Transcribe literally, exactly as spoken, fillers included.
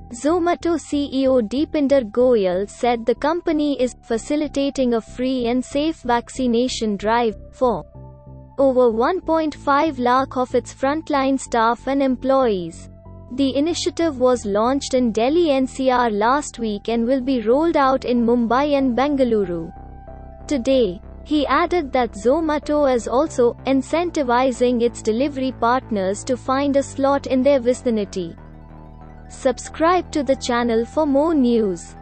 Zomato C E O Deepinder Goyal said the company is facilitating a free and safe vaccination drive for over one point five lakh of its frontline staff and employees. The initiative was launched in Delhi N C R last week and will be rolled out in Mumbai and Bengaluru today. He added that Zomato is also incentivizing its delivery partners to find a slot in their vicinity. Subscribe to the channel for more news.